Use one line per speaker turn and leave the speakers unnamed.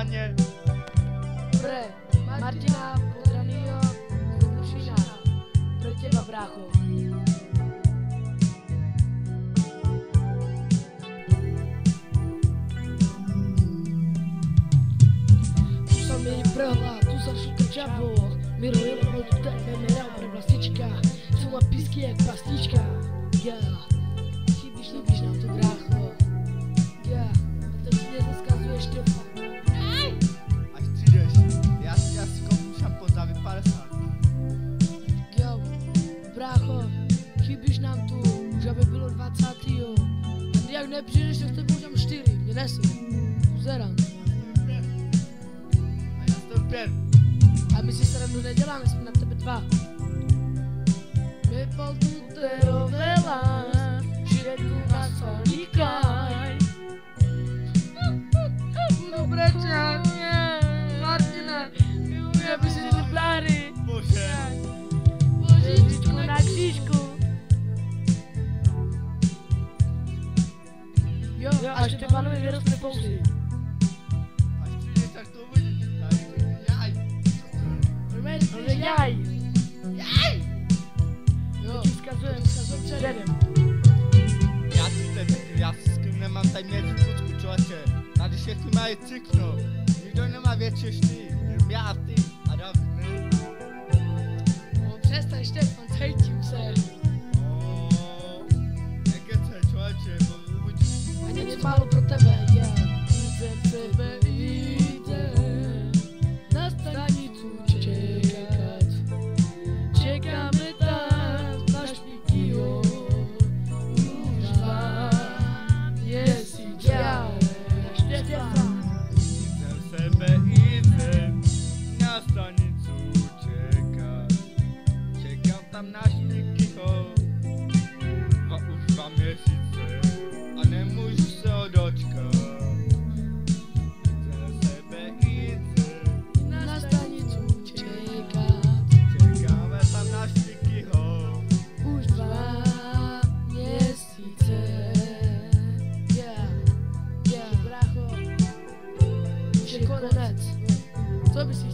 panie.
Dobre, Martina Podranýho z Lušina. Pro teba, brácho. Tu sa mi prehla, tu sa šuka čavo. Miro jelo tu tebe merám pre vlastička. Sú ma písky jak pastička. Chybíš nám tu, brácho. A to ti nezaskazuje Štefan.
Až přijdeš, já si koupím šampon za 50.
Jo, brácho, chybíš nám tu, už aby bylo 20. A jak nepřijdeš, tak s tebou udělám 4, mě nesu. Zerám.
A já jsem 5.
A my si srandu neděláme, jsme na tebe 2. Vypal tu terovela, že tu nás onikaj. Dobre čáně, Martina, já by si ty plány.
Bože.
Božičku na křížku. Jo, a Štěpánovi vyrostne pousy.
Až přijdeš, tak to uvidíš.
Jaj. Jo, vzkazujem předem.
Já s kým nemám tady měřit kucku, člověče. Tady všichni mají cikno. Nikdo nemá větší štý. Já a ty. A David, ne?
No, přestaň, Štefan, cítím se.
Nekece, člověče, bo uvidíš.
A něco málo pro tebe, jdem na stanici čekat. Čekáme tam na Špíkyho. Už vám měsíc, Štefan.
Idem sebe, idem na stanicu čekat. Čekám tam na Špíkyho. Už 2 měsíce a nemůžu se ho dočkat. Idem sebe, idem
Na stanicu čekat.
čekáme tam na Špíkyho.
Už 2 měsíce. Brácho, už je konec. Co bys si